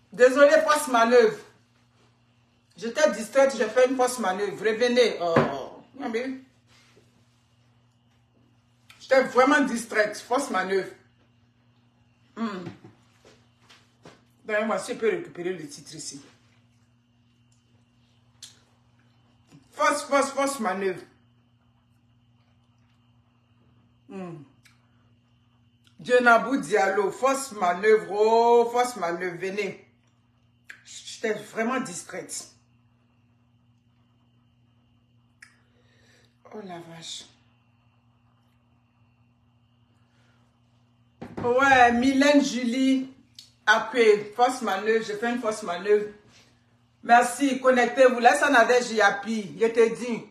Désolée, fausse manœuvre. J'étais distraite, j'ai fait une fausse manœuvre. Revenez. Oh. J'étais vraiment distraite. Fausse manœuvre. Moi, si je peux récupérer le titre ici. Fausse manœuvre. Djenabou Diallo, fausse manœuvre. Oh, fausse manœuvre. Venez. J'étais vraiment distraite. Oh la vache. Ouais, Mylène Julie. Après, fausse manœuvre. J'ai fait une fausse manœuvre. Merci, connectez-vous. Laisse en adège Yapi. Je te dis.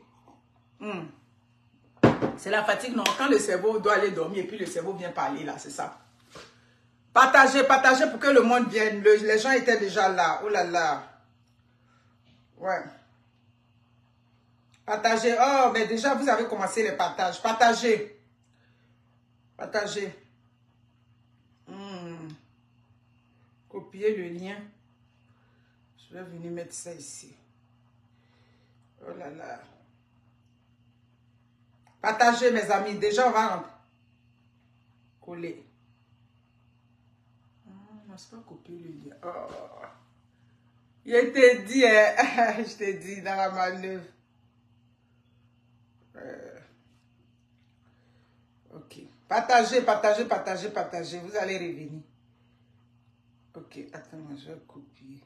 C'est la fatigue, non? Quand le cerveau doit aller dormir et puis le cerveau vient parler là, c'est ça. Partagez, partagez pour que le monde vienne. Les gens étaient déjà là. Oh là là. Ouais. Partagez. Oh, mais déjà, vous avez commencé les partages. Partagez. Partagez. Copier le lien. Je vais venir mettre ça ici. Oh là là. Partagez, mes amis. Déjà, on va coller. Non, c'est pas copier le lien. Oh. Je t'ai dit, je t'ai dit dans la manœuvre. Ok. Partagez, partagez, partagez, partagez. Vous allez revenir. Ok, attends, je vais copier.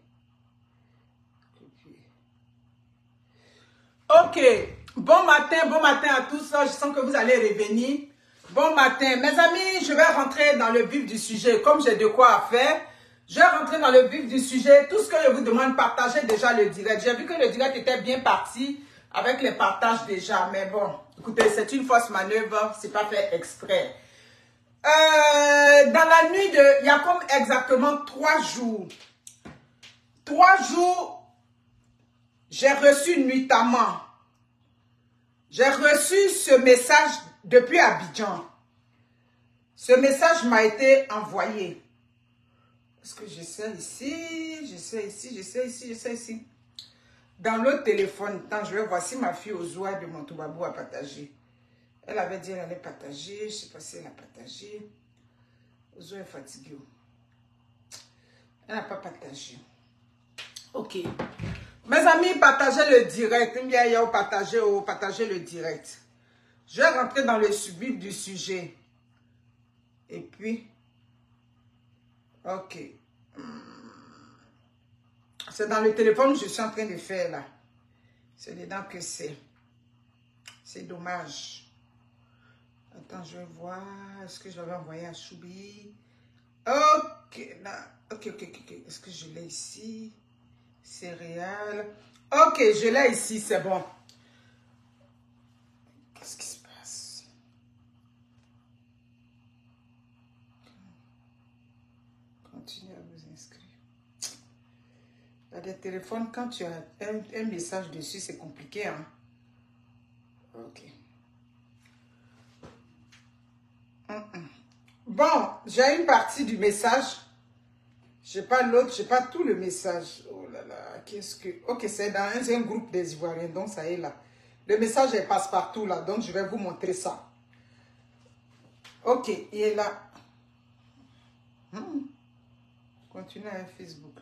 Ok. Bon matin à tous. Je sens que vous allez revenir. Bon matin. Mes amis, je vais rentrer dans le vif du sujet. Comme j'ai de quoi faire, je vais rentrer dans le vif du sujet. Tout ce que je vous demande, partagez déjà le direct. J'ai vu que le direct était bien parti avec les partages déjà. Mais bon, écoutez, c'est une fausse manœuvre. C'est pas fait exprès. Dans la nuit de... Il y a comme exactement 3 jours. 3 jours, j'ai reçu nuitamment. J'ai reçu ce message depuis Abidjan. Ce message m'a été envoyé. Est-ce que j'essaie ici? J'essaie ici, j'essaie ici, j'essaie ici. Dans l'autre téléphone, attends, je vais voir si ma fille Ozoa de Montobabou a partagé. Elle avait dit qu'elle allait partager. Je ne sais pas si elle a partagé. Ozoa est fatiguée. Elle n'a pas partagé. Ok. Mes amis, partagez le direct. Partagez le direct. Je vais rentrer dans le vif du sujet. Et puis, ok. C'est dans le téléphone que je suis en train de faire là. C'est dedans que c'est. C'est dommage. Attends, je vais voir. Est-ce que je l'avais envoyé à Choubi? Ok, là. Ok. Est-ce que je l'ai ici? Céréales. Ok, je l'ai ici, c'est bon. Qu'est-ce qui se passe? Continuez à vous inscrire. Il y a des téléphones, quand tu as un message dessus, c'est compliqué, hein? Ok. Bon, j'ai une partie du message. Je n'ai pas l'autre, je n'ai pas tout le message. Oh là là, qu'est-ce que... Ok, c'est dans un groupe des Ivoiriens, donc ça est là. Le message, il passe partout là, donc je vais vous montrer ça. Ok, il est là. Continuez à Facebook.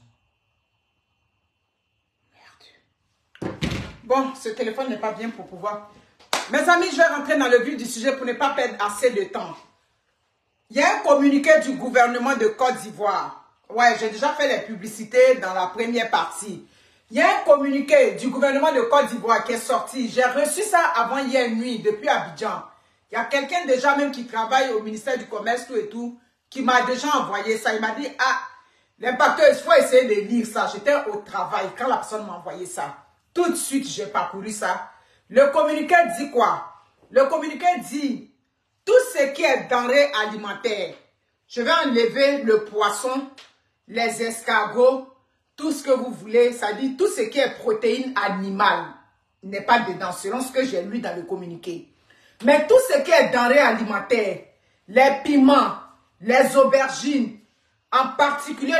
Merde. Bon, ce téléphone n'est pas bien pour pouvoir... Mes amis, je vais rentrer dans le vif du sujet pour ne pas perdre assez de temps. Il y a un communiqué du gouvernement de Côte d'Ivoire. Ouais, j'ai déjà fait les publicités dans la première partie. Il y a un communiqué du gouvernement de Côte d'Ivoire qui est sorti. J'ai reçu ça avant hier nuit, depuis Abidjan. Il y a quelqu'un déjà même qui travaille au ministère du Commerce, tout et tout, qui m'a déjà envoyé ça. Il m'a dit, ah, l'impacteur, il faut essayer de lire ça. J'étais au travail quand la personne m'a envoyé ça. Tout de suite, j'ai parcouru ça. Le communiqué dit quoi? Le communiqué dit, tout ce qui est denrées alimentaires, je vais enlever le poisson, les escargots, tout ce que vous voulez, ça dit tout ce qui est protéines animales n'est pas dedans, selon ce que j'ai lu dans le communiqué. Mais tout ce qui est denrées alimentaires, les piments, les aubergines, en particulier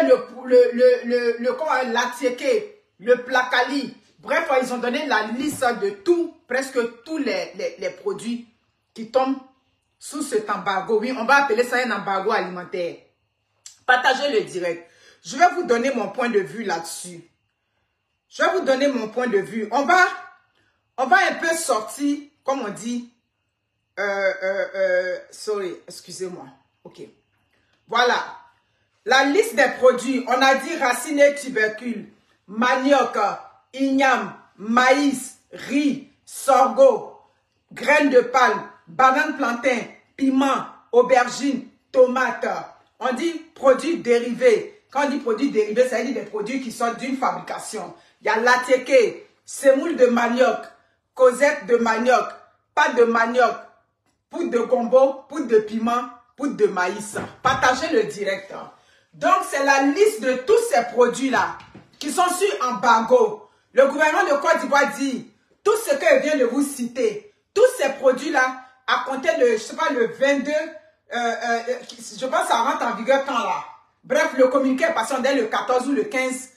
l'Atiéké, le Placali. Bref, ils ont donné la liste de tout, presque tous les produits qui tombent sous cet embargo. Oui, on va appeler ça un embargo alimentaire. Partagez le direct. Je vais vous donner mon point de vue là-dessus. Je vais vous donner mon point de vue. On va un peu sortir, comme on dit, sorry, excusez-moi. Ok. Voilà. La liste des produits, on a dit racines et tubercules, manioc, igname, maïs, riz, sorgho, graines de palme, banane plantain, piment, aubergine, tomate. On dit produits dérivés. Quand on dit produits dérivés, ça veut dire des produits qui sortent d'une fabrication. Il y a l'atiéké, semoule de manioc, causette de manioc, pâte de manioc, poudre de gombo, poudre de piment, poudre de maïs. Partagez le direct. Donc, c'est la liste de tous ces produits-là qui sont sur embargo. Le gouvernement de Côte d'Ivoire dit, tout ce que je viens de vous citer, tous ces produits-là, à compter de, je sais pas, le 22, je pense que ça rentre en vigueur quand là. Bref, le communiqué est passé dès le 14 ou le 15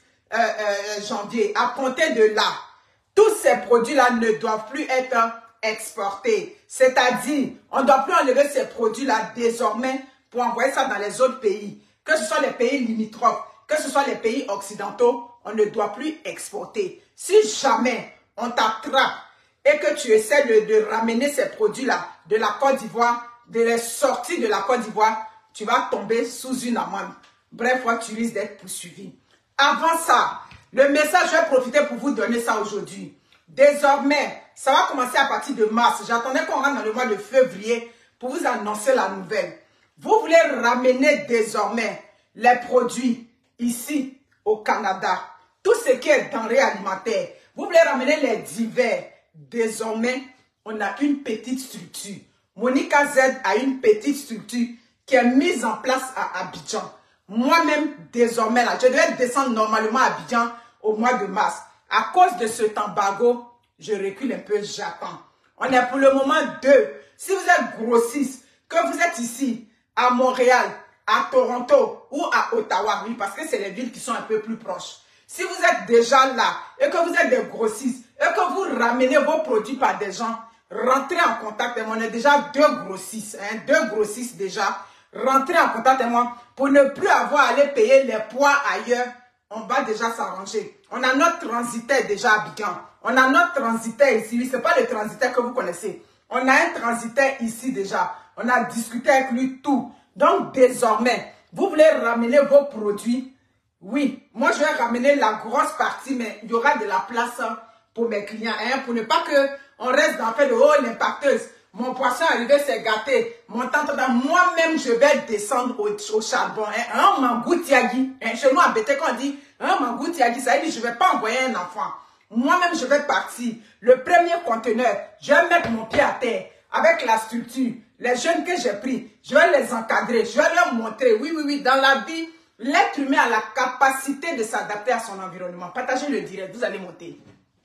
janvier. À compter de là, tous ces produits-là ne doivent plus être exportés. C'est-à-dire, on ne doit plus enlever ces produits-là désormais pour envoyer ça dans les autres pays. Que ce soit les pays limitrophes, que ce soit les pays occidentaux, on ne doit plus exporter. Si jamais on t'attrape et que tu essaies de ramener ces produits-là de la Côte d'Ivoire, de les sortir de la Côte d'Ivoire, tu vas tomber sous une amende. Bref, tu risques d'être poursuivi. Avant ça, le message, je vais profiter pour vous donner ça aujourd'hui. Désormais, ça va commencer à partir de mars. J'attendais qu'on rentre dans le mois de février pour vous annoncer la nouvelle. Vous voulez ramener désormais les produits ici au Canada. Tout ce qui est denrées alimentaires. Vous voulez ramener les divers. Désormais, on a une petite structure. Monica Z a une petite structure qui est mise en place à Abidjan. Moi-même, désormais, là, je devais descendre normalement à Abidjan au mois de mars. À cause de cet embargo, je recule un peu, j'attends. On est pour le moment deux. Si vous êtes grossiste, que vous êtes ici, à Montréal, à Toronto ou à Ottawa, oui, parce que c'est les villes qui sont un peu plus proches. Si vous êtes déjà là et que vous êtes des grossistes et que vous ramenez vos produits par des gens, rentrez en contact avec moi. On est déjà deux grossistes, hein, deux grossistes déjà. Rentrez en contact avec moi pour ne plus avoir à aller payer les poids ailleurs. On va déjà s'arranger. On a notre transitaire déjà à Abidjan. On a notre transitaire ici. Oui, ce n'est pas le transitaire que vous connaissez. On a un transitaire ici déjà. On a discuté avec lui tout. Donc, désormais, vous voulez ramener vos produits. Oui, moi, je vais ramener la grosse partie, mais il y aura de la place pour mes clients. Hein, pour ne pas qu'on reste dans le fait de « Oh, l'impacteuse, mon poisson arrivé, c'est gâté. Mon tante, moi-même, je vais descendre au charbon. Hein, un mangoutiagi. Hein, chez nous, à Bété, quand on dit un mangoutiagi, ça veut dire que je ne vais pas envoyer un enfant. Moi-même, je vais partir. Le premier conteneur, je vais mettre mon pied à terre avec la structure. Les jeunes que j'ai pris, je vais les encadrer. Je vais leur montrer. Oui, oui, oui, dans la vie, l'être humain a la capacité de s'adapter à son environnement. Partagez le direct, vous allez monter.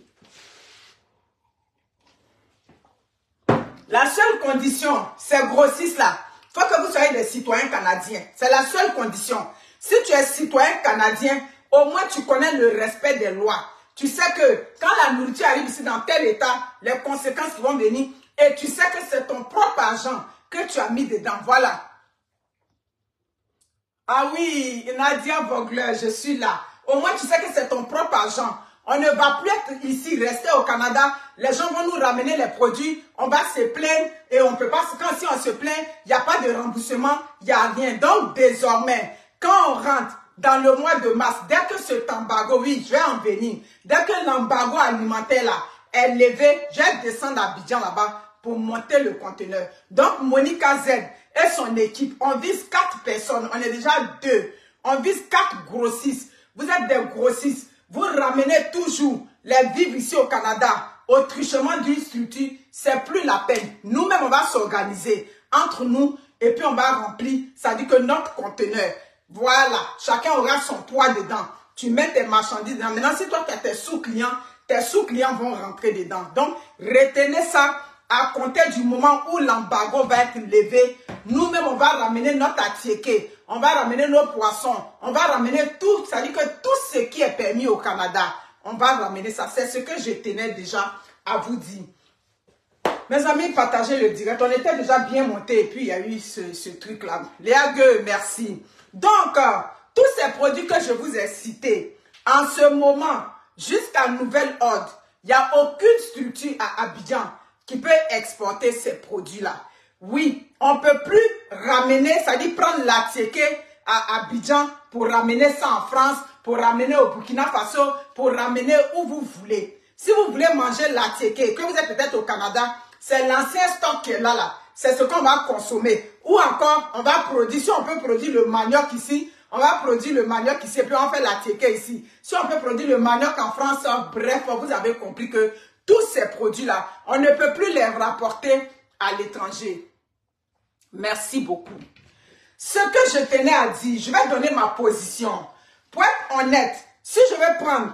La seule condition, ces grossistes-là, il faut que vous soyez des citoyens canadiens. C'est la seule condition. Si tu es citoyen canadien, au moins tu connais le respect des lois. Tu sais que quand la nourriture arrive ici dans tel état, les conséquences qui vont venir, et tu sais que c'est ton propre argent que tu as mis dedans. Voilà. Ah oui, Nadia Vogler, je suis là. Au moins tu sais que c'est ton propre argent. On ne va plus être ici, rester au Canada. Les gens vont nous ramener les produits. On va se plaindre et on ne peut pas. Quand si on se plaint, il n'y a pas de remboursement, il n'y a rien. Donc désormais, quand on rentre dans le mois de mars, dès que cet embargo, oui, je vais en venir. Dès que l'embargo alimentaire là est levé, je vais descendre à Abidjan là-bas pour monter le conteneur. Donc Monica Z et son équipe, on vise 4 personnes. On est déjà 2. On vise 4 grossistes. Vous êtes des grossistes. Vous ramenez toujours les vivres ici au Canada au truchement d'une structure, c'est plus la peine. Nous-mêmes, on va s'organiser entre nous et puis on va remplir. Ça dit que notre conteneur, voilà, chacun aura son poids dedans. Tu mets tes marchandises dedans. Maintenant, si toi, tu as tes sous-clients vont rentrer dedans. Donc, retenez ça à compter du moment où l'embargo va être levé. Nous-mêmes, on va ramener notre atiéké. on va ramener nos poissons, on va ramener tout, c'est-à-dire que tout ce qui est permis au Canada, on va ramener ça. C'est ce que je tenais déjà à vous dire. Mes amis, partagez le direct. On était déjà bien monté et puis il y a eu ce truc-là. Léa Gueux, merci. Donc, tous ces produits que je vous ai cités, en ce moment, jusqu'à nouvel ordre, il n'y a aucune structure à Abidjan qui peut exporter ces produits-là. Oui, on ne peut plus ramener, c'est-à-dire prendre la tiéké à Abidjan pour ramener ça en France, pour ramener au Burkina Faso, pour ramener où vous voulez. Si vous voulez manger la tiéké, que vous êtes peut-être au Canada, c'est l'ancien stock qui est là. C'est ce qu'on va consommer. Ou encore, on va produire, si on peut produire le manioc ici, on va produire le manioc ici et puis on fait la tiéké ici. Si on peut produire le manioc en France, bref, vous avez compris que tous ces produits-là, on ne peut plus les rapporter à l'étranger. Merci beaucoup. Ce que je tenais à dire, je vais donner ma position. Pour être honnête, si je vais prendre,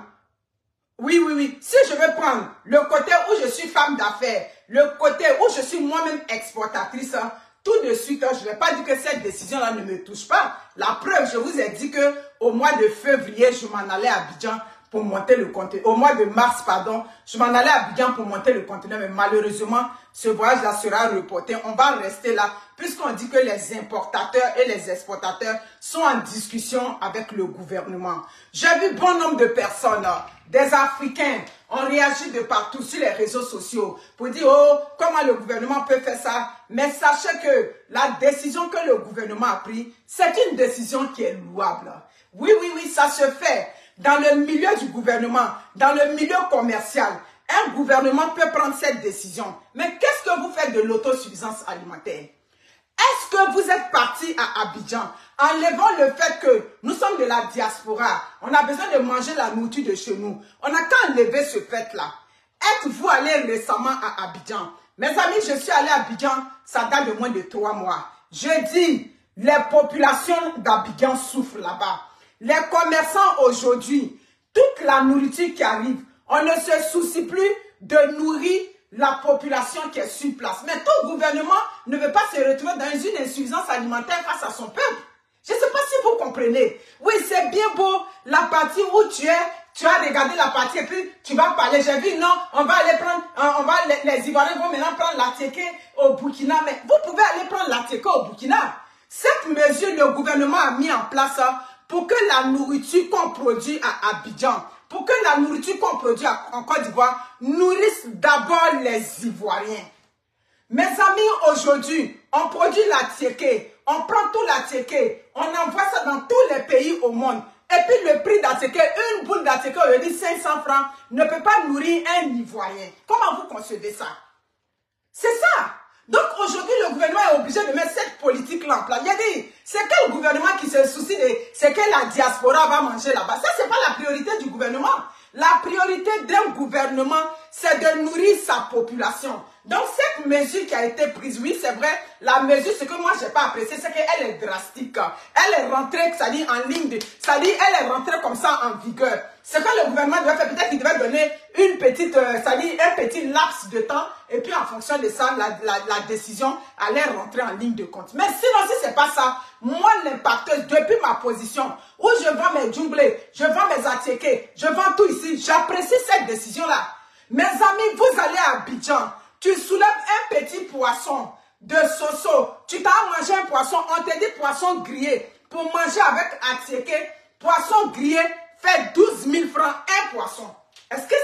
si je veux prendre le côté où je suis femme d'affaires, le côté où je suis moi-même exportatrice, tout de suite, je ne vais pas dire que cette décision-là ne me touche pas. La preuve, je vous ai dit que au mois de février, je m'en allais à Abidjan pour monter le conteneur. Au mois de mars, pardon, je m'en allais à Abidjan pour monter le conteneur. Mais malheureusement, ce voyage-là sera reporté. On va rester là, puisqu'on dit que les importateurs et les exportateurs sont en discussion avec le gouvernement. J'ai vu bon nombre de personnes, des Africains, ont réagi de partout sur les réseaux sociaux pour dire, oh, comment le gouvernement peut faire ça? Mais sachez que la décision que le gouvernement a prise, c'est une décision qui est louable. Oui, ça se fait. Dans le milieu du gouvernement, dans le milieu commercial, un gouvernement peut prendre cette décision. Mais qu'est-ce que vous faites de l'autosuffisance alimentaire? Est-ce que vous êtes parti à Abidjan en levant le fait que nous sommes de la diaspora, on a besoin de manger la nourriture de chez nous? On n'a qu'à enlever ce fait-là. Êtes-vous allé récemment à Abidjan? Mes amis, je suis allé à Abidjan, ça date de moins de 3 mois. Je dis, les populations d'Abidjan souffrent là-bas. Les commerçants aujourd'hui, toute la nourriture qui arrive, on ne se soucie plus de nourrir la population qui est sur place. Mais tout gouvernement ne veut pas se retrouver dans une insuffisance alimentaire face à son peuple. Je ne sais pas si vous comprenez. Oui, c'est bien beau la partie où tu as regardé la partie et puis tu vas parler. J'ai vu, non, on va aller prendre, les Ivoiriens vont maintenant prendre la tiéké au Burkina. Mais vous pouvez aller prendre la tiéké au Burkina. Cette mesure, le gouvernement a mis en place pour que la nourriture qu'on produit à Abidjan, pour que la nourriture qu'on produit en Côte d'Ivoire nourrisse d'abord les Ivoiriens. Mes amis, aujourd'hui, on produit la tiéké, on prend tout la tiéké, on envoie ça dans tous les pays au monde. Et puis le prix d'atiéké, une boule d'atiéké, on dit 500 francs, ne peut pas nourrir un Ivoirien. Comment vous concevez ça? C'est ça. Donc aujourd'hui, le gouvernement est obligé de mettre cette politique-là en place. Il y a dit, c'est quel gouvernement qui se soucie de ce que la diaspora va manger là-bas? Ça, c'est pas la priorité du gouvernement. La priorité d'un gouvernement, c'est de nourrir sa population. Donc cette mesure qui a été prise, oui, c'est vrai, la mesure, ce que moi, je n'ai pas apprécié, c'est qu'elle est drastique. Elle est rentrée, c'est-à-dire en ligne, c'est-à-dire elle est rentrée comme ça en vigueur. Ce que le gouvernement devait faire, peut-être qu'il devait donner une petite, c'est-à-dire un petit laps de temps, et puis en fonction de ça, la décision allait rentrer en ligne de compte. Mais sinon, si ce n'est pas ça, moi, l'impacteuse, depuis ma position, où je vends mes djumblés, je vends mes atiékés, je vends tout ici, j'apprécie cette décision-là. Mes amis, vous allez à Abidjan, tu soulèves un petit poisson de soso, tu t'as mangé un poisson, on te dit poisson grillé, pour manger avec atiéké, poisson grillé fait 12 000 francs un poisson. Est-ce que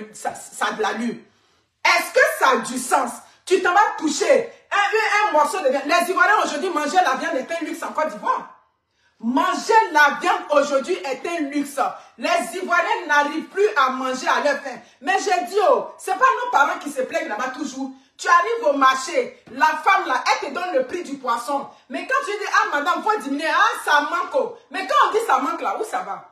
ça a de l'allure? Est-ce que ça a du sens? Tu t'en vas toucher un morceau de viande. Les Ivoiriens aujourd'hui, manger la viande est un luxe en Côte d'Ivoire. Manger la viande aujourd'hui est un luxe. Les Ivoiriens n'arrivent plus à manger à leur faim. Mais j'ai dit, oh, ce n'est pas nos parents qui se plaignent là-bas toujours. Tu arrives au marché, la femme là, elle te donne le prix du poisson. Mais quand tu dis, ah madame, il faut diminuer, ah ça manque. Oh. Mais quand on dit ça manque là, où ça va?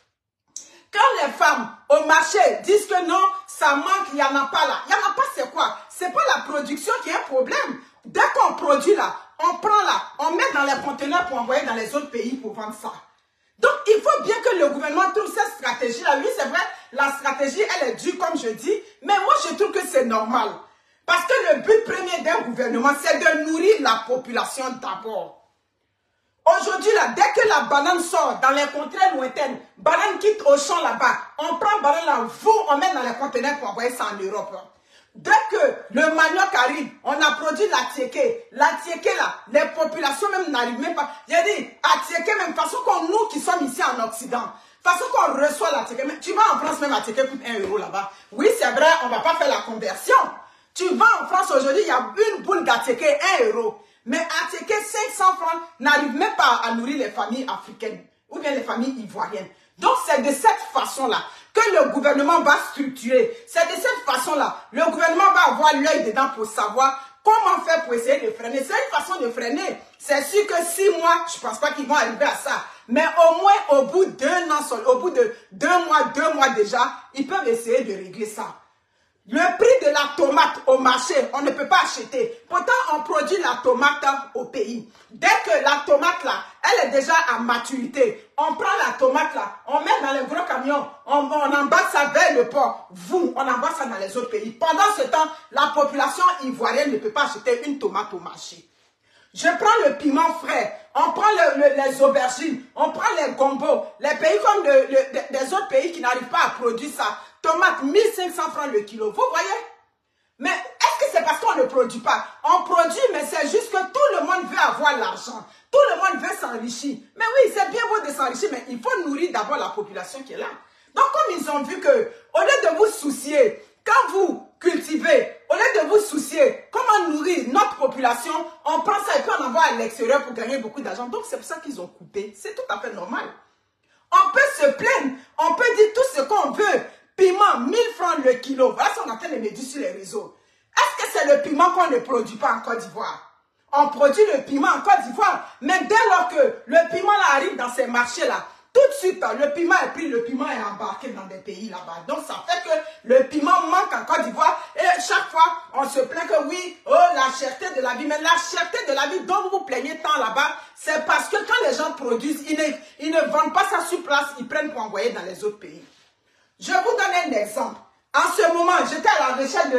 Quand les femmes au marché disent que non, ça manque, il n'y en a pas là. Il n'y en a pas, c'est quoi? Ce n'est pas la production qui est un problème. Dès qu'on produit là, on prend là, on met dans les conteneurs pour envoyer dans les autres pays pour vendre ça. Donc, il faut bien que le gouvernement trouve cette stratégie-là. Oui, c'est vrai, la stratégie, elle est dure, comme je dis. Mais moi, je trouve que c'est normal. Parce que le but premier d'un gouvernement, c'est de nourrir la population d'abord. Aujourd'hui, là, dès que la banane sort dans les contrées lointaines, banane quitte au champ là-bas, on prend banane là, on met dans les conteneurs pour envoyer ça en Europe. Dès que le manioc arrive, on a produit la tiéké. La tiéké là, les populations même n'arrivent même pas. J'ai dit, à tiéké même, façon qu'on nous qui sommes ici en Occident, façon qu'on reçoit la tiéké, tu vas en France même à tiéké coûte 1 euro là-bas. Oui, c'est vrai, on ne va pas faire la conversion. Tu vas en France aujourd'hui, il y a une boule d'atiéké 1 euro. Mais atiéké 500 francs n'arrive même pas à nourrir les familles africaines ou bien les familles ivoiriennes. Donc c'est de cette façon-là que le gouvernement va structurer. C'est de cette façon-là. Le gouvernement va avoir l'œil dedans pour savoir comment faire pour essayer de freiner. C'est une façon de freiner. C'est sûr que 6 mois, je ne pense pas qu'ils vont arriver à ça. Mais au moins au bout d'un an, au bout de 2 mois déjà, ils peuvent essayer de régler ça. Le prix de la tomate au marché, on ne peut pas acheter. Pourtant, on produit la tomate au pays. Dès que la tomate là, elle est déjà à maturité, on prend la tomate là, on met dans les gros camions, on embarque ça vers le port. On embarque ça dans les autres pays. Pendant ce temps, la population ivoirienne ne peut pas acheter une tomate au marché. Je prends le piment frais, on prend les aubergines, on prend les gombos, les pays comme des autres pays qui n'arrivent pas à produire ça. Tomate, 1500 francs le kilo, vous voyez? Mais est-ce que c'est parce qu'on ne produit pas? On produit, mais c'est juste que tout le monde veut avoir l'argent. Tout le monde veut s'enrichir. Mais oui, c'est bien beau de s'enrichir, mais il faut nourrir d'abord la population qui est là. Donc comme ils ont vu que, au lieu de vous soucier, quand vous cultivez, au lieu de vous soucier comment nourrir notre population, on prend ça et puis on envoie à l'extérieur pour gagner beaucoup d'argent. Donc c'est pour ça qu'ils ont coupé. C'est tout à fait normal. On peut se plaindre, on peut dire tout ce qu'on veut. Piment, 1000 francs le kilo. Voilà ce qu'on entend les médias sur les réseaux. Est-ce que c'est le piment qu'on ne produit pas en Côte d'Ivoire? On produit le piment en Côte d'Ivoire. Mais dès lors que le piment là arrive dans ces marchés-là, tout de suite, le piment est pris, le piment est embarqué dans des pays là-bas. Donc, ça fait que le piment manque en Côte d'Ivoire. Et chaque fois, on se plaint que oui, oh, la cherté de la vie. Mais la cherté de la vie dont vous vous plaignez tant là-bas, c'est parce que quand les gens produisent, ils ne vendent pas ça sur place, ils prennent pour envoyer dans les autres pays. Je vous donne un exemple. En ce moment, j'étais à la recherche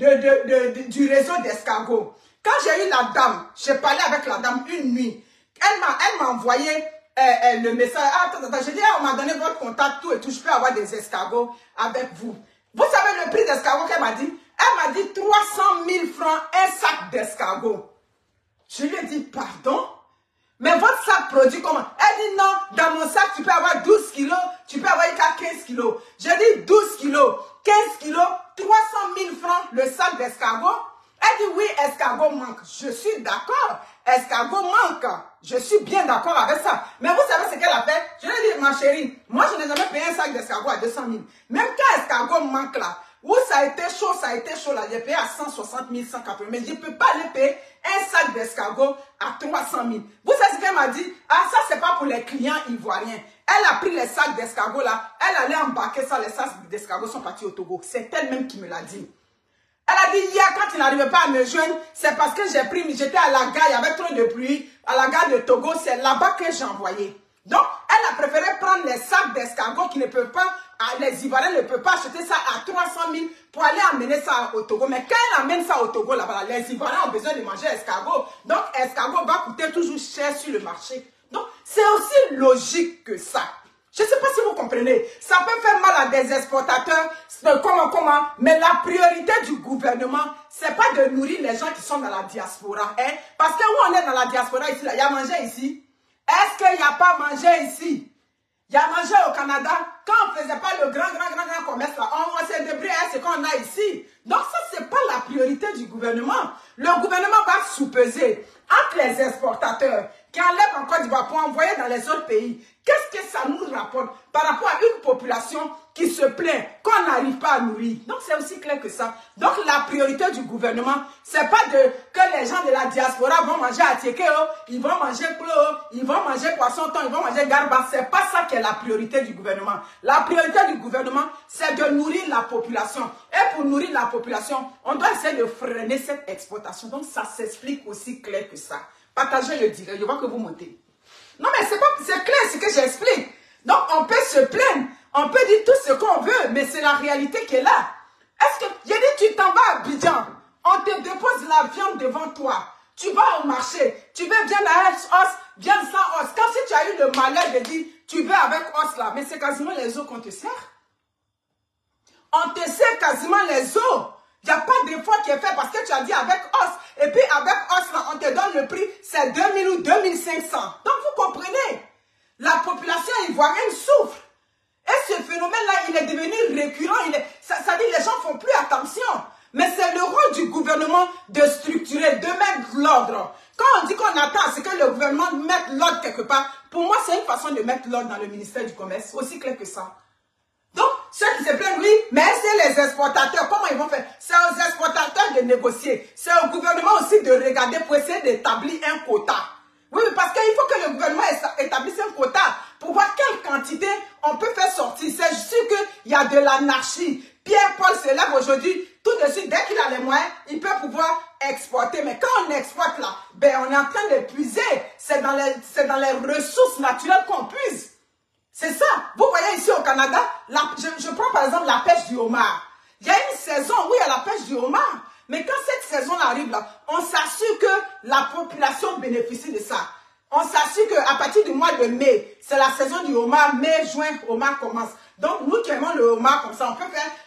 du réseau d'escargots. Quand j'ai eu la dame, j'ai parlé avec la dame une nuit. Elle m'a envoyé le message. Ah, attends, j'ai dit, on m'a donné votre contact, tout et tout. Je peux avoir des escargots avec vous. Vous savez le prix d'escargot qu'elle m'a dit? Elle m'a dit 300 000 francs un sac d'escargots. Je lui ai dit, pardon? Mais votre sac produit comment? Elle dit non, dans mon sac, tu peux avoir 12 kilos, tu peux avoir 15 kilos. J'ai dit 12 kilos, 15 kilos, 300 000 francs le sac d'escargot. Elle dit oui, escargot manque. Je suis d'accord, escargot manque. Je suis bien d'accord avec ça. Mais vous savez ce qu'elle a fait? Je lui ai dit, ma chérie, moi je n'ai jamais payé un sac d'escargot à 200 000. Même quand escargot manque là, où ça a été chaud là, j'ai payé à 160 000, 180 000. Je ne peux pas aller payer un sac d'escargot à 300 000. Vous savez ce qu'elle m'a dit? Ah, ça, c'est pas pour les clients ivoiriens. Elle a pris les sacs d'escargot là, elle allait embarquer ça, les sacs d'escargot sont partis au Togo. C'est elle-même qui me l'a dit. Elle a dit hier, quand il n'arrivait pas à me joindre, c'est parce que j'étais à la gare, il y avait trop de pluie, à la gare de Togo, c'est là-bas que j'ai envoyé. Donc, elle a préféré prendre les sacs d'escargot qui ne peuvent pas, les Ivoiriens ne peuvent pas acheter ça à 300 000 pour aller amener ça au Togo. Mais quand elle amène ça au Togo, là-bas, les Ivoiriens ont besoin de manger escargot. Donc, escargot va coûter toujours cher sur le marché. Donc, c'est aussi logique que ça. Je ne sais pas si vous comprenez. Ça peut faire mal à des exportateurs, mais la priorité du gouvernement, ce n'est pas de nourrir les gens qui sont dans la diaspora. Hein? Parce que où on est dans la diaspora ici, il y a mangé ici. Est-ce qu'il n'y a pas mangé ici? Il y a mangé au Canada. Quand on ne faisait pas le grand commerce, là, on s'est débrouillé à ce qu'on a ici. Donc ça, ce n'est pas la priorité du gouvernement. Le gouvernement va sous-peser entre les exportateurs qui enlèvent en Côte d'Ivoire pour envoyer dans les autres pays. Qu'est-ce que ça nous rapporte par rapport à une population qui se plaint qu'on n'arrive pas à nourrir? Donc c'est aussi clair que ça. Donc la priorité du gouvernement, c'est pas que les gens de la diaspora vont manger atiéké, ils vont manger plo, ils vont manger poisson thon, ils vont manger garba. C'est pas ça qui est la priorité du gouvernement. La priorité du gouvernement, c'est de nourrir la population. Et pour nourrir la population, on doit essayer de freiner cette exportation. Donc ça s'explique aussi clair que ça. Partagez le direct, je vois que vous montez. Non mais c'est clair ce que j'explique. Donc on peut se plaindre, on peut dire tout ce qu'on veut, mais c'est la réalité qui est là. Est-ce que, j'ai dit tu t'en vas à Abidjan, on te dépose la viande devant toi, tu vas au marché, tu veux viande à os, viande sans os. Quand si tu as eu le malheur de dire, tu veux avec os là, mais c'est quasiment les os qu'on te sert. On te sert quasiment les os. Il n'y a pas d'effort qui est fait parce que tu as dit avec os. Et puis avec os là, on te donne le prix, c'est 2000 ou 2500. Donc vous comprenez, la population ivoirienne souffre. Et ce phénomène-là, il est devenu récurrent. Ça dit les gens ne font plus attention. Mais c'est le rôle du gouvernement de structurer, de mettre l'ordre. Quand on dit qu'on attend à ce que le gouvernement mette l'ordre quelque part, pour moi, c'est une façon de mettre l'ordre dans le ministère du Commerce. Aussi clair que ça. Donc, ceux qui se plaignent, oui, mais c'est les exportateurs. Comment ils vont faire? C'est aux exportateurs de négocier. C'est au gouvernement aussi de regarder pour essayer d'établir un quota. Oui, parce qu'il faut que le gouvernement établisse un quota pour voir quelle quantité on peut faire sortir. C'est sûr qu'il y a de l'anarchie. Pierre-Paul se lève aujourd'hui, tout de suite, dès qu'il a les moyens, il peut pouvoir exporter. Mais quand on exporte là, ben on est en train d'épuiser. C'est dans les ressources naturelles qu'on puise. C'est ça. Vous voyez ici au Canada, je prends par exemple la pêche du homard. Il y a une saison où il y a la pêche du homard. Mais quand cette saison arrive là, on s'assure que la population bénéficie de ça. On s'assure qu'à partir du mois de mai, c'est la saison du homard. Mai, juin, homard commence. Donc nous qui aimons le homard comme ça, on peut faire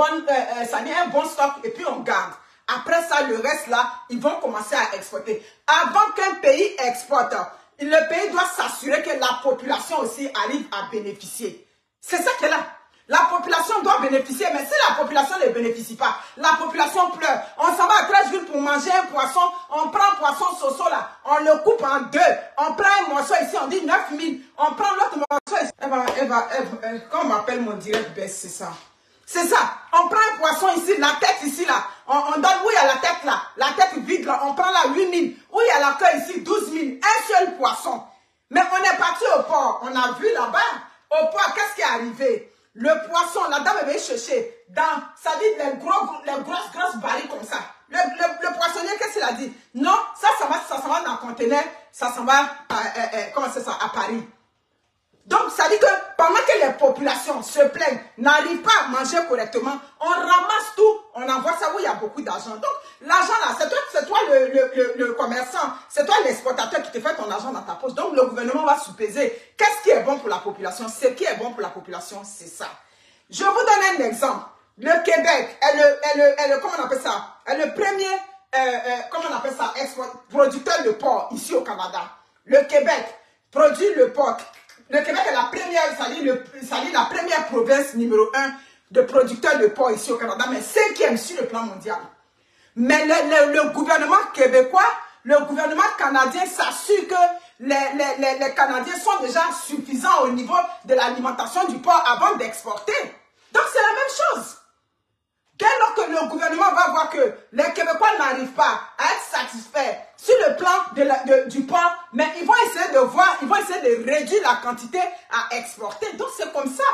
un bon stock et puis on garde. Après ça, le reste là, ils vont commencer à exporter. Avant qu'un pays exporte, le pays doit s'assurer que la population aussi arrive à bénéficier. C'est ça qui est là. La population doit bénéficier, mais si la population ne bénéficie pas, la population pleure. On s'en va à 13 villes pour manger un poisson, on prend un poisson soso là, on le coupe en deux, on prend un morceau ici, on dit 9000, on prend l'autre morceau ici. Quand on m'appelle mon direct baisse, c'est ça. C'est ça, on prend un poisson ici, la tête ici là, on donne où il y a la tête là, la tête vide là, on prend là 8000, où il y a la queue ici 12 000, un seul poisson. Mais on est parti au port, on a vu là-bas, au port, qu'est-ce qui est arrivé? Le poisson, la dame avait cherché dans, ça dit les grosses barils comme ça. Le poissonnier, qu'est-ce qu'il a dit? Non, ça s'en va dans le conteneur, ça s'en va, comment c'est ça, à Paris. Donc, ça dit que pendant que les populations se plaignent, n'arrivent pas à manger correctement, on ramasse tout, on envoie ça où il y a beaucoup d'argent. Donc, l'argent là, c'est toi le commerçant, c'est toi l'exportateur qui te fait ton argent dans ta poche. Donc, le gouvernement va sous-peser. Qu'est-ce qui est bon pour la population? Ce qui est bon pour la population, c'est ça. Je vous donne un exemple. Le Québec comment on appelle ça? Est le premier, comment on appelle ça? Producteur de porc ici au Canada. Le Québec produit le porc. Le Québec est la première, la première province numéro 1 de producteurs de porc ici au Canada, mais 5e sur le plan mondial. Mais le gouvernement québécois, le gouvernement canadien s'assure que les Canadiens sont déjà suffisants au niveau de l'alimentation du porc avant d'exporter. Donc c'est la même chose. Dès lors que le gouvernement va voir que les Québécois n'arrivent pas à être satisfaits sur le plan du porc, mais ils vont essayer de voir, ils vont essayer de réduire la quantité à exporter. Donc c'est comme ça.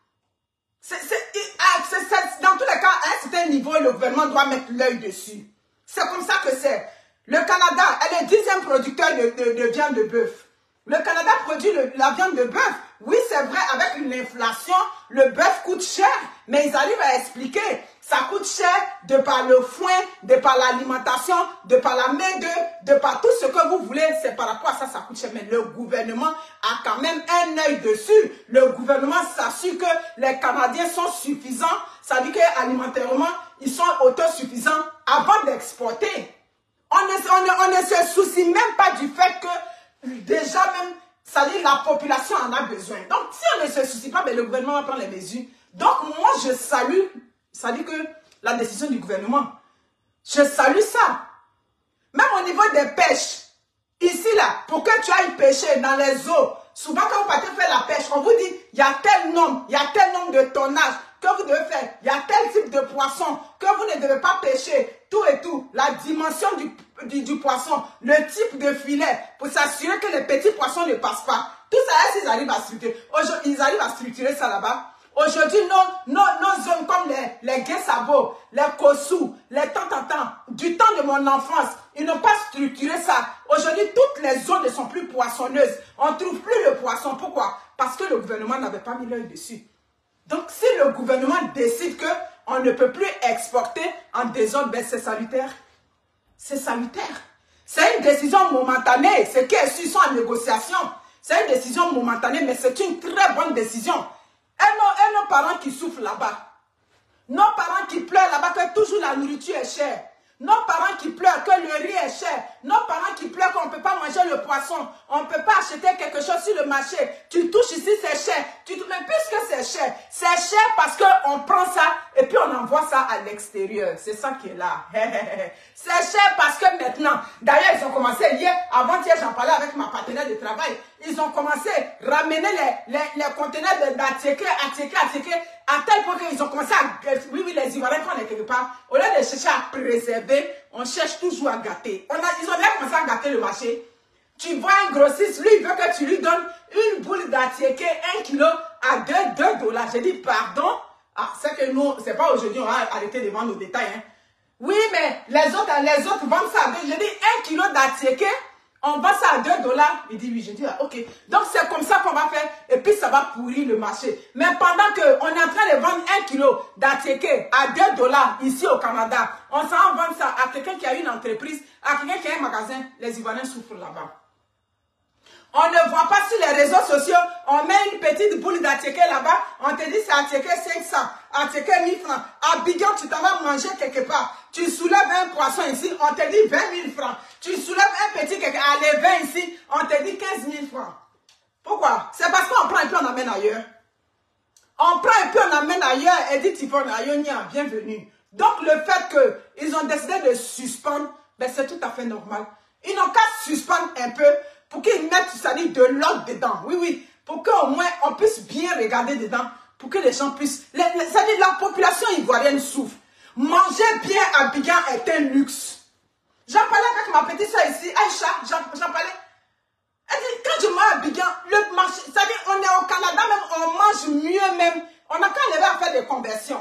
Dans tous les cas, à un certain niveau, le gouvernement doit mettre l'œil dessus. C'est comme ça que c'est. Le Canada est le 10e producteur de viande de bœuf. Le Canada produit la viande de bœuf. Oui, c'est vrai, avec l'inflation, le bœuf coûte cher, mais ils arrivent à expliquer. Ça coûte cher de par le foin, de par l'alimentation, de par la main-d'œuvre, de par tout ce que vous voulez. C'est par rapport à ça, ça coûte cher. Mais le gouvernement a quand même un œil dessus. Le gouvernement s'assure que les Canadiens sont suffisants. Ça veut dire qu'alimentairement, ils sont autosuffisants avant d'exporter. On ne se soucie même pas du fait que déjà même, ça dit la population en a besoin. Donc, si on ne se soucie pas, ben, le gouvernement va prendre les mesures. Donc, moi, je salue, ça dit que la décision du gouvernement, je salue ça. Même au niveau des pêches, ici, là, pour que tu ailles pêcher dans les eaux, souvent quand vous partez faire la pêche, on vous dit, il y a tel nombre de tonnages que vous devez faire, il y a tel type de poisson que vous ne devez pas pêcher, tout et tout, la dimension du poisson, le type de filet, pour s'assurer que les petits poissons ne passent pas. Tout ça, ils arrivent à structurer ça là-bas. Aujourd'hui, nos zones comme les Gué-Sabo, les Kossou, les Tantantans, du temps de mon enfance, ils n'ont pas structuré ça. Aujourd'hui, toutes les zones ne sont plus poissonneuses. On ne trouve plus le poisson. Pourquoi? Parce que le gouvernement n'avait pas mis l'œil dessus. Donc, si le gouvernement décide qu'on ne peut plus exporter en désordre, ben c'est salutaire. C'est salutaire. C'est une décision momentanée. C'est qu'ils sont en négociation. C'est une décision momentanée, mais c'est une très bonne décision. Et nos parents qui souffrent là-bas. Nos parents qui pleurent là-bas que toujours la nourriture est chère. Nos parents qui pleurent que le riz est cher. Nos parents qui pleurent qu'on ne peut pas manger le poisson. On ne peut pas acheter quelque chose sur le marché. Tu touches ici, c'est cher. Mais puisque c'est cher parce qu'on prend ça et puis on envoie ça à l'extérieur. C'est ça qui est là. C'est cher parce que maintenant, d'ailleurs, ils ont commencé hier, avant-hier, j'en parlais avec ma partenaire de travail. Ils ont commencé à ramener les conteneurs d'attiquer, à tel point qu'ils ont commencé à... Oui, les Ivoiriens, quand on est quelque part, au lieu de chercher à préserver, on cherche toujours à gâter. Ils ont bien commencé à gâter le marché. Tu vois un grossiste, lui, il veut que tu lui donnes une boule d'attiqué, 1 kilo à 2 $. J'ai dit, pardon. Ah, c'est que nous, c'est pas aujourd'hui, on va arrêter de vendre au détail. Hein. Oui, mais les autres vendent ça à 2. J'ai dit, 1 kilo d'attiqué, on vend ça à 2 $. Il dit oui, j'ai dit ah, ok. Donc c'est comme ça qu'on va faire et puis ça va pourrir le marché. Mais pendant qu'on est en train de vendre 1 kilo d'attiqué à 2 $ ici au Canada, on s'en va vendre ça à quelqu'un qui a une entreprise, à quelqu'un qui a un magasin, les Ivoiriens souffrent là-bas. On ne voit pas sur les réseaux sociaux, on met une petite boule d'attiqué là-bas, on te dit c'est attiqué 500, attiqué 1000 francs. À Bigan, tu t'en vas manger quelque part. Tu soulèves un poisson ici, on te dit 20 000 francs. Tu soulèves un petit quelque part, les 20 ici, on te dit 15 000 francs. Pourquoi? C'est parce qu'on prend et puis on amène ailleurs. On prend et puis on amène ailleurs et dit Tifon, bienvenue. Donc le fait qu'ils ont décidé de suspendre, ben, c'est tout à fait normal. Ils n'ont qu'à suspendre un peu pour qu'ils mettent, c'est-à-dire de l'ordre dedans. Oui, oui. Pour qu'au moins on puisse bien regarder dedans. Pour que les gens puissent... C'est-à-dire la population ivoirienne souffre. Manger bien à Bigan est un luxe. J'en parlais avec ma petite soeur ici, Aïcha, j'en parlais. Elle dit, quand je mange à Bigan, le marché... C'est-à-dire, on est au Canada même, on mange mieux même. On n'a qu'à aller à faire des conversions.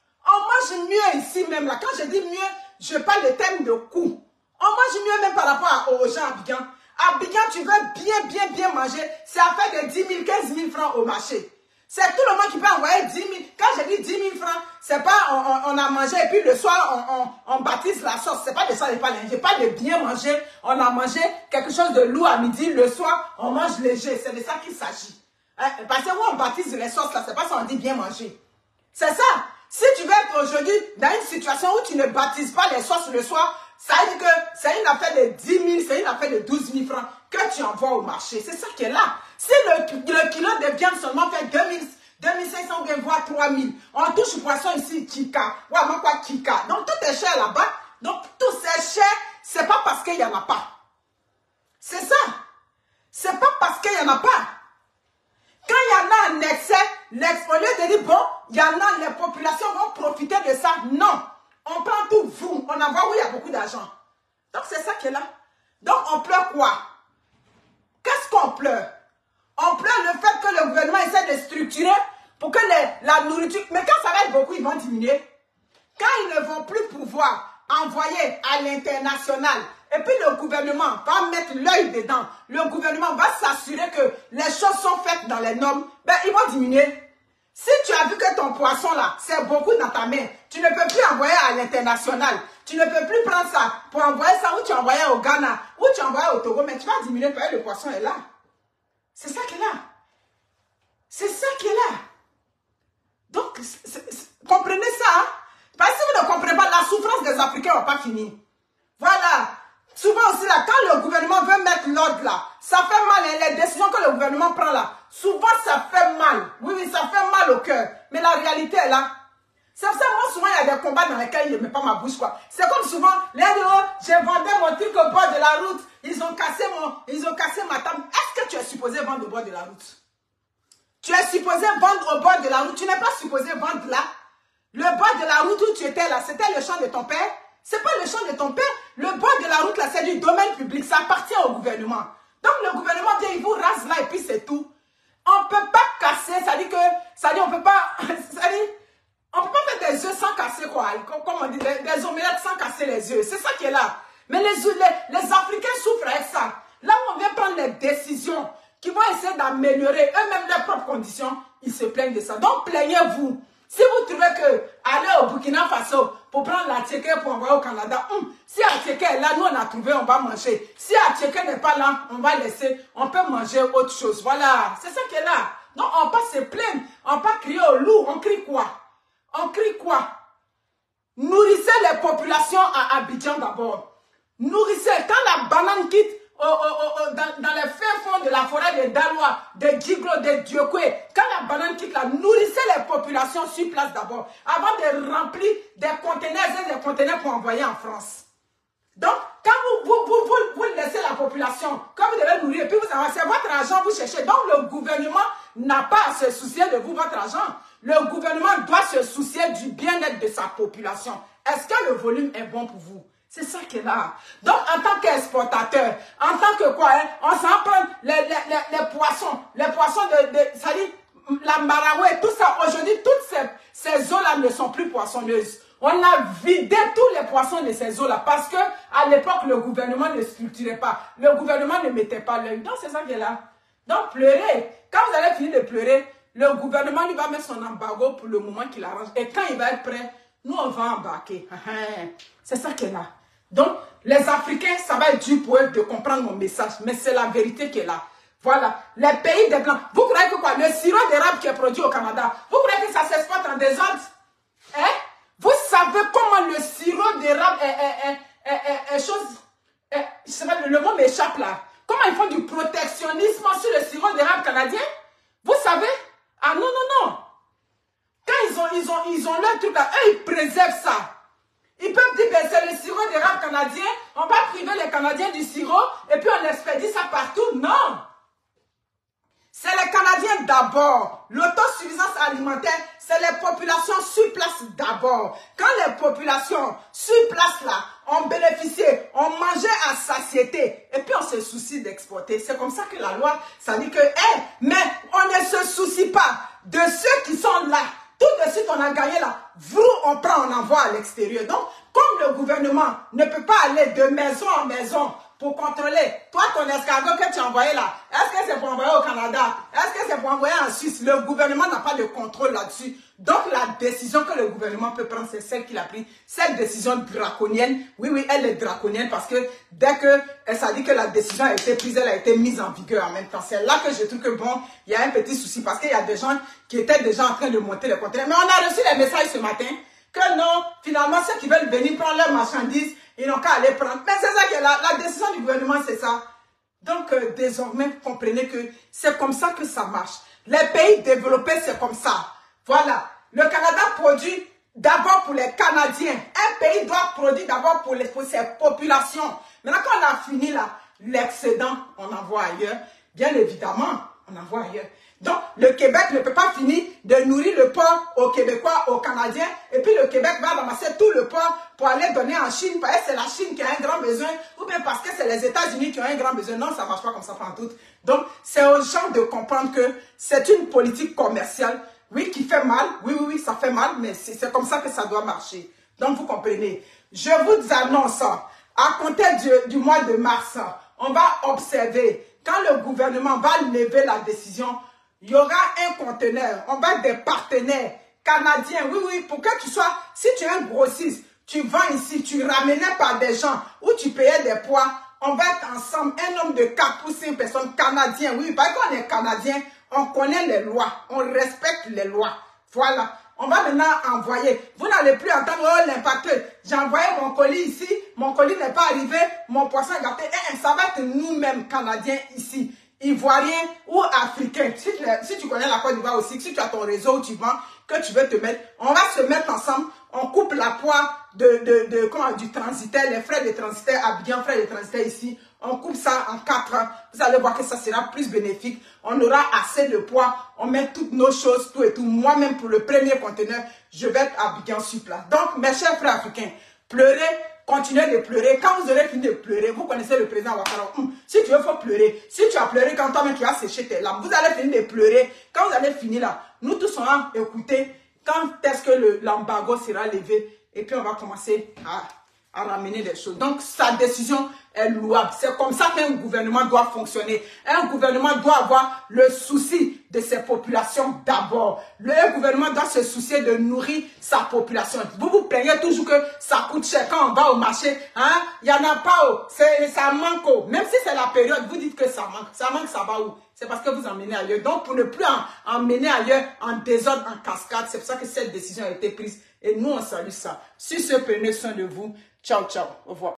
On mange mieux ici même là. Quand je dis mieux, je parle de termes de coût. On mange mieux même par rapport aux gens à Bigan. À Bigan, tu veux bien manger, c'est à faire de 10 000, 15 000 francs au marché. C'est tout le monde qui peut envoyer 10 000. Quand je dis 10 000 francs, c'est pas on a mangé et puis le soir, on baptise la sauce. C'est pas de ça, je parle de bien manger. On a mangé quelque chose de lourd à midi, le soir, on mange léger. C'est de ça qu'il s'agit. Hein? Parce que où on baptise les sauces, là, c'est pas ça, on dit bien manger. C'est ça. Si tu veux être aujourd'hui dans une situation où tu ne baptises pas les sauces le soir, ça veut dire que c'est une affaire de 10 000, c'est une affaire de 12 000 francs que tu envoies au marché. C'est ça qui est là. Si le kilo de viande seulement fait 2500 ou bien voire 3000, on touche poisson ici, Kika. Ouais, moi quoi, Kika. Donc tout est cher là-bas. Donc tout c'est cher, c'est pas parce qu'il n'y en a pas. C'est ça. C'est pas parce qu'il n'y en a pas. Quand il y en a un excès, au lieu de dire, bon, il y en a, les populations vont profiter de ça. Non. On prend tout, vous, on envoie où il y a beaucoup d'argent. Donc c'est ça qui est là. Donc on pleure quoi? Qu'est-ce qu'on pleure? On pleure le fait que le gouvernement essaie de structurer pour que la nourriture... Mais quand ça va être beaucoup, ils vont diminuer. Quand ils ne vont plus pouvoir envoyer à l'international, et puis le gouvernement va mettre l'œil dedans, le gouvernement va s'assurer que les choses sont faites dans les normes, ben ils vont diminuer. Si tu as vu que ton poisson là, c'est beaucoup dans ta main, tu ne peux plus envoyer à l'international. Tu ne peux plus prendre ça pour envoyer ça où tu envoyais au Ghana, où tu envoyais au Togo, mais tu vas diminuer parce que le poisson est là. C'est ça qui est là. C'est ça qui est là. Donc, comprenez ça. Hein? Parce que si vous ne comprenez pas, la souffrance des Africains ne va pas finir. Voilà. Souvent aussi là, quand le gouvernement veut mettre l'ordre là, ça fait mal. Et les décisions que le gouvernement prend là, souvent ça fait mal. Oui, oui, ça fait mal au cœur. Mais la réalité est là. C'est pour ça que moi, souvent, il y a des combats dans lesquels il ne met pas ma bouche, quoi. C'est comme souvent, les gens, j'ai vendu mon truc au bord de la route. Ils ont cassé ma table. Est-ce que tu es supposé vendre au bord de la route? Tu es supposé vendre au bord de la route. Tu n'es pas supposé vendre là. Le bord de la route où tu étais là, c'était le champ de ton père. C'est pas le champ de ton père. Le bord de la route là, c'est du domaine public. Ça appartient au gouvernement. Donc le gouvernement vient, il vous rase là et puis c'est tout. On ne peut pas casser. Ça dit que, on peut pas, on peut pas faire des œufs sans casser quoi. Comme on dit, des omelettes sans casser les œufs. C'est ça qui est là. Mais les Africains souffrent avec ça. Là où on vient prendre les décisions qui vont essayer d'améliorer eux-mêmes leurs propres conditions, ils se plaignent de ça. Donc plaignez-vous. Si vous trouvez que aller au Burkina Faso, pour prendre la ticket pour envoyer au Canada. Si la ticket est là, nous on a trouvé, on va manger. Si la ticket n'est pas là, on va laisser, on peut manger autre chose. Voilà, c'est ça qui est là. Donc on va se plaindre, on va crier au loup, on crie quoi? On crie quoi? Nourrissez les populations à Abidjan d'abord. Nourrissez, quand la banane quitte dans les fins fonds de la forêt de Daloa, de Djiglo, de Diokwe, quand la banane quitte là, nourrissez les populations sur place d'abord, avant de remplir des conteneurs et des conteneurs pour envoyer en France. Donc, quand vous laissez la population, quand vous devez nourrir, et puis vous avancez votre argent, vous cherchez. Donc, le gouvernement n'a pas à se soucier de vous, votre argent. Le gouvernement doit se soucier du bien-être de sa population. Est-ce que le volume est bon pour vous? C'est ça qui est là. Donc, en tant qu'exportateur, en tant que quoi, hein, on s'en prend les poissons ça dit, la Maraoué, tout ça. Aujourd'hui, toutes ces eaux-là ne sont plus poissonneuses. On a vidé tous les poissons de ces eaux-là parce que à l'époque, le gouvernement ne structurait pas. Le gouvernement ne mettait pas l'œil. Donc, c'est ça qui est là. Donc, pleurez. Quand vous allez finir de pleurer, le gouvernement lui va mettre son embargo pour le moment qu'il arrange. Et quand il va être prêt, nous, on va embarquer. C'est ça qui est là. Donc, les Africains, ça va être dur pour eux de comprendre mon message. Mais c'est la vérité qui est là. Voilà. Les pays des Blancs. Vous croyez que quoi? Le sirop d'érable qui est produit au Canada, vous croyez que ça s'exporte en désordre? Hein? Vous savez comment le sirop d'érable est chose... je sais pas, le mot m'échappe là. Comment ils font du protectionnisme sur le sirop d'érable canadien? Vous savez? Ah non, non, non. Quand ils ont leur truc là, eux, ils préservent ça. Ils peuvent dire, ben, c'est le sirop d'érable canadien, on va priver les Canadiens du sirop, et puis on expédie ça partout. Non! C'est les Canadiens d'abord. L'autosuffisance alimentaire, c'est les populations sur place d'abord. Quand les populations sur place là, ont bénéficié, ont mangé à satiété, et puis on se soucie d'exporter. C'est comme ça que la loi, ça dit que, mais on ne se soucie pas de ceux qui sont là. Tout de suite, on a gagné là. On prend, on envoie à l'extérieur. Donc, comme le gouvernement ne peut pas aller de maison en maison pour contrôler, toi, ton escargot que tu as envoyé là, est-ce que c'est pour envoyer au Canada? Est-ce que c'est pour envoyer en Suisse? Le gouvernement n'a pas de contrôle là-dessus. Donc, la décision que le gouvernement peut prendre, c'est celle qu'il a prise. Cette décision draconienne, oui, elle est draconienne parce que dès que ça dit que la décision a été prise, elle a été mise en vigueur en même temps. C'est là que je trouve que bon, il y a un petit souci parce qu'il y a des gens qui étaient déjà en train de monter les conteneurs. Mais on a reçu les messages ce matin que non, finalement, ceux qui veulent venir prendre leurs marchandises, ils n'ont qu'à aller prendre. Mais c'est ça qui est là. La décision du gouvernement, c'est ça. Donc, désormais, vous comprenez que c'est comme ça que ça marche. Les pays développés, c'est comme ça. Voilà. Le Canada produit d'abord pour les Canadiens. Un pays doit produire d'abord pour ses populations. Maintenant, quand on a fini là, l'excédent, on envoie ailleurs. Bien évidemment, on envoie ailleurs. Donc, le Québec ne peut pas finir de nourrir le porc aux Québécois, aux Canadiens, et puis le Québec va ramasser tout le porc pour aller donner en Chine, parce que c'est la Chine qui a un grand besoin, ou bien parce que c'est les États-Unis qui ont un grand besoin. Non, ça ne marche pas comme ça pendant tout. Donc, c'est aux gens de comprendre que c'est une politique commerciale, oui, qui fait mal, oui, ça fait mal, mais c'est comme ça que ça doit marcher. Donc, vous comprenez. Je vous annonce, à compter du mois de mars, on va observer, quand le gouvernement va lever la décision, il y aura un conteneur, on va des partenaires canadiens, oui, pour que tu sois, si tu es un grossiste, tu vends ici, tu ramenais par des gens, où tu payais des poids, on va être ensemble, un nombre de 4 ou 5 personnes canadiens, oui, parce qu'on est canadiens, on connaît les lois, on respecte les lois, voilà. On va maintenant envoyer. Vous n'allez plus entendre, oh, l'impacteur. J'ai envoyé mon colis ici, mon colis n'est pas arrivé, mon poisson est gâté. Ça va être nous-mêmes, Canadiens, ici, Ivoiriens ou Africains. Si tu connais la Côte d'Ivoire aussi, si tu as ton réseau où tu vends, que tu veux te mettre, on va se mettre ensemble, on coupe la poire du transitaire, les frais de transitaire, Abidjan, frais de transitaire ici. On coupe ça en 4 ans. Vous allez voir que ça sera plus bénéfique. On aura assez de poids. On met toutes nos choses, tout et tout. Moi-même, pour le premier conteneur, je vais être à Abidjan sur place. Donc, mes chers frères africains, pleurez, continuez de pleurer. Quand vous aurez fini de pleurer, vous connaissez le président Ouattara. Si tu veux, il faut pleurer. Si tu as pleuré quand toi-même tu as séché tes larmes, vous allez finir de pleurer. Quand vous allez finir là, nous tous on va écouter quand est-ce que l'embargo sera levé. Et puis, on va commencer à ramener des choses. Donc, sa décision est louable. C'est comme ça qu'un gouvernement doit fonctionner. Un gouvernement doit avoir le souci de ses populations d'abord. Un gouvernement doit se soucier de nourrir sa population. Vous vous plaignez toujours que ça coûte cher quand on va au marché. Hein? Il n'y en a pas. Ça manque. Même si c'est la période, vous dites que ça manque. Ça manque, ça va où? C'est parce que vous emmenez ailleurs. Donc, pour ne plus emmener ailleurs en désordre, en cascade, c'est pour ça que cette décision a été prise. Et nous, on salue ça. Sur ce, prenez soin de vous. Ciao, ciao. Au revoir.